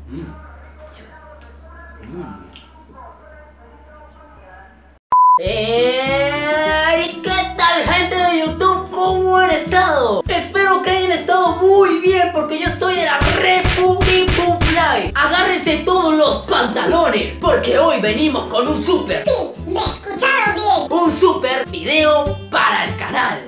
¿Qué tal, gente de YouTube? ¿Cómo han estado? Espero que hayan estado muy bien, porque yo estoy en la Republic Live. Agárrense todos los pantalones, porque hoy venimos con un super. Sí, me escucharon bien. Un super video para el canal.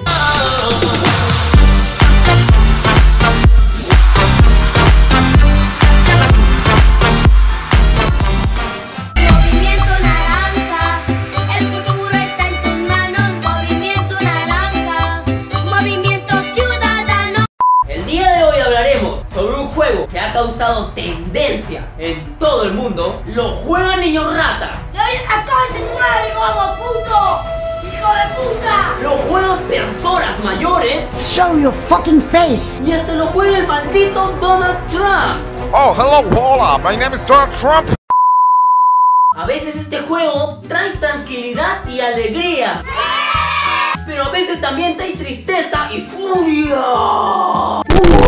Sobre un juego que ha causado tendencia en todo el mundo. Lo juegan niños rata. ¡Acá de tu madre, gordo puto! ¡Hijo de puta! Lo juegan personas mayores. Show your fucking face. Y hasta lo juega el maldito Donald Trump. Oh, hello, hola, my name is Donald Trump. A veces este juego trae tranquilidad y alegría, pero a veces también trae tristeza y furia.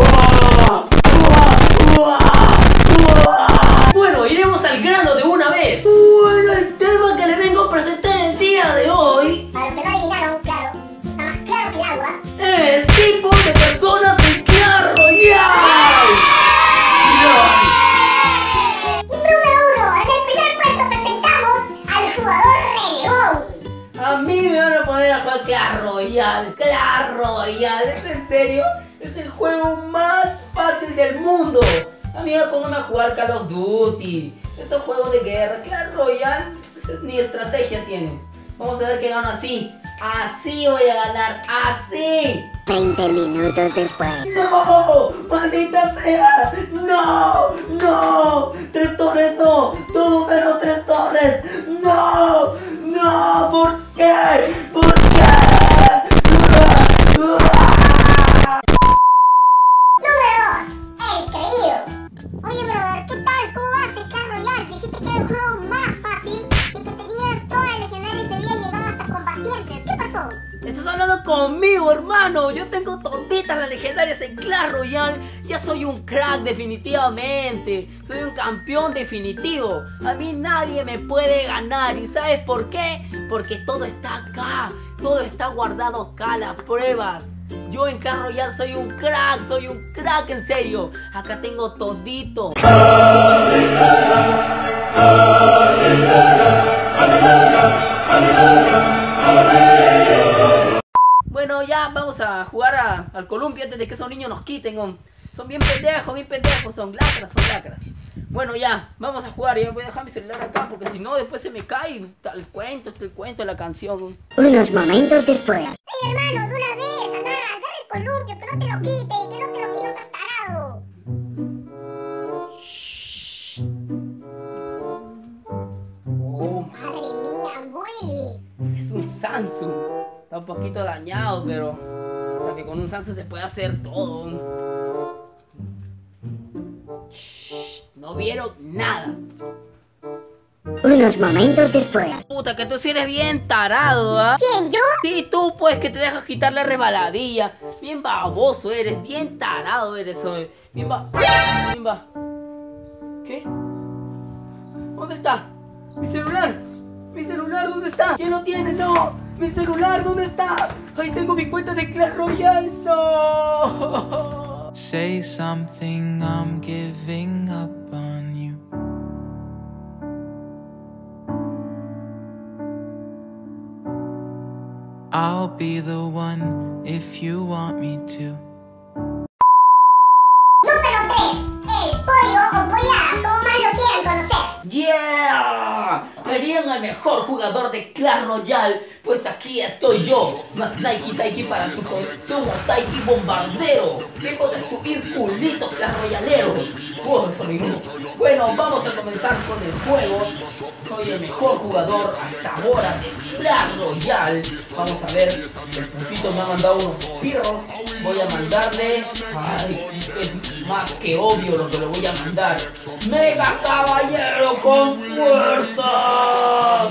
Bueno, iremos al grano de una vez. Bueno, el tema que le vengo a presentar el día de hoy, Para los que no adivinaron, claro, está más claro que el agua, es tipos de personas en Clash Royale. Número 1, en el primer puesto presentamos al jugador renegón. A mí me van a poner a jugar Clash Royale. Clash Royale, ¿es en serio? Es el juego más fácil del mundo. A mí me pongan a jugar Call of Duty, estos juegos de guerra. Clash Royale ni estrategia tienen. Vamos a ver que gano así. Así voy a ganar, así. 20 minutos después. ¡No! ¡Maldita sea! ¡No! ¡No! ¡Tres torres no! ¡Todo menos 3 torres! ¡No! ¡No! ¿Por qué? ¿Por qué? Número 2, el creído. Oye, brother, ¿qué tal? ¿Cómo vas el Clash Royale? Dijiste que era el juego más fácil y que tenías todas las legendarias de bien llegado hasta combatientes. ¿Qué pasó? Estás hablando conmigo, hermano. Yo tengo toditas las legendarias en Clash Royale. Ya soy un crack definitivamente. Soy un campeón definitivo. A mí nadie me puede ganar. ¿Y sabes por qué? Porque todo está acá. Todo está guardado acá, las pruebas. Yo en Clash Royale soy un crack en serio. Acá tengo todito. Bueno, ya vamos a jugar al columpio antes de que esos niños nos quiten. Son bien pendejos, son lacras. Bueno, ya, vamos a jugar. Ya voy a dejar mi celular acá porque si no después se me cae el cuento, la canción. Unos momentos después. ¡Ey, hermano, de una vez! Agarra el columpio, que no te lo quite, que no te lo quite, no seas tarado. Oh, Madre mía, güey. es un Samsung. Está un poquito dañado, pero porque con un Samsung se puede hacer todo. Shh, no vieron nada. Unos momentos después. Puta, que tú sí eres bien tarado, ¿ah? ¿Quién, yo? Sí, tú pues, que te dejas quitar la resbaladilla. Bien baboso eres, bien tarado eres hoy. Bien va. ¿Qué? ¿Dónde está? Mi celular, ¿dónde está? ¿Quién lo tiene? No. Mi celular, ¿dónde está? Ahí tengo mi cuenta de Clash Royale. No. Say something, I'm giving up on you. I'll be the one if you want me to. Número 3, el pollo o pollada, como más lo quieran conocer. ¡Yeah! Querían al mejor jugador de Clash Royale. Pues aquí estoy yo, más Taiki para tu colección, Taiki bombardero. Vengo de subir culitos Clash Royaleros. Bueno, vamos a comenzar con el juego. Soy el mejor jugador hasta ahora de Clash Royale. Vamos a ver, el puntito me ha mandado unos pirros. Voy a mandarle... Ay, es más que obvio lo que le voy a mandar. ¡Mega Caballero con fuerza!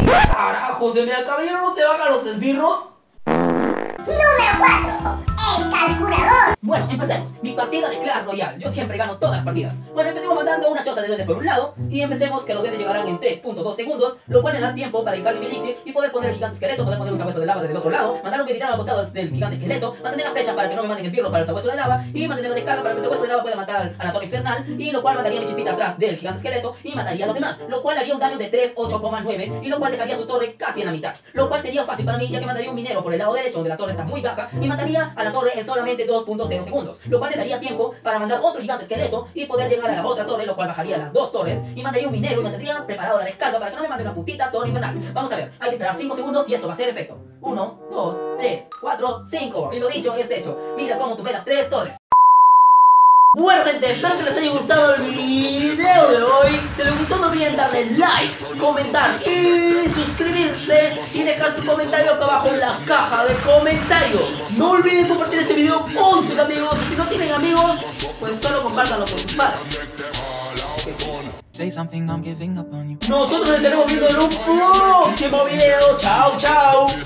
Carajo, se me caballero no se bajan los esbirros. Número 4. El calculador. Bueno, empecemos. Mi partida de Clash Royale. Yo siempre gano todas las partidas. Bueno, empecemos mandando una choza de duendes por un lado. Y empecemos que los duendes llegarán en 3.2 segundos. Lo cual me da tiempo para dedicarle mi elixir y poder poner el gigante esqueleto. Poder poner un sabueso de lava desde el otro lado. Mandar un capitán al costado del gigante esqueleto. Mantener la flecha para que no me manden esbirros para el sabueso de lava. Y mantener la descarga para que el sabueso de lava pueda matar a la torre infernal. Y lo cual mandaría mi chispita atrás del gigante esqueleto. Y mataría a los demás. Lo cual haría un daño de 3.8,9. Y lo cual dejaría su torre casi en la mitad. Lo cual sería fácil para mí, ya que mandaría un minero por el lado derecho donde la torre está muy baja. Y mataría a la torre en solamente 2.0 segundos. Lo cual me daría tiempo para mandar otro gigante esqueleto y poder llegar a la otra torre, lo cual bajaría las dos torres. Y mandaría un minero y mantendría preparado la descarga para que no me mande una putita torre infernal. Vamos a ver, hay que esperar 5 segundos y esto va a ser efecto. 1, 2, 3, 4, 5. Y lo dicho es hecho. Mira cómo tuve las 3 torres. Bueno gente, espero que les haya gustado el video de hoy. Si les gustó no olviden darle like, comentar y suscribirse. Y dejar su comentario acá abajo en la caja de comentarios. No olviden compartir este video con sus amigos. Y si no tienen amigos, pues solo compártanlo con sus padres. Say something, I'm giving up on you. Nosotros nos estaremos viendo en un próximo video. Chao, chao.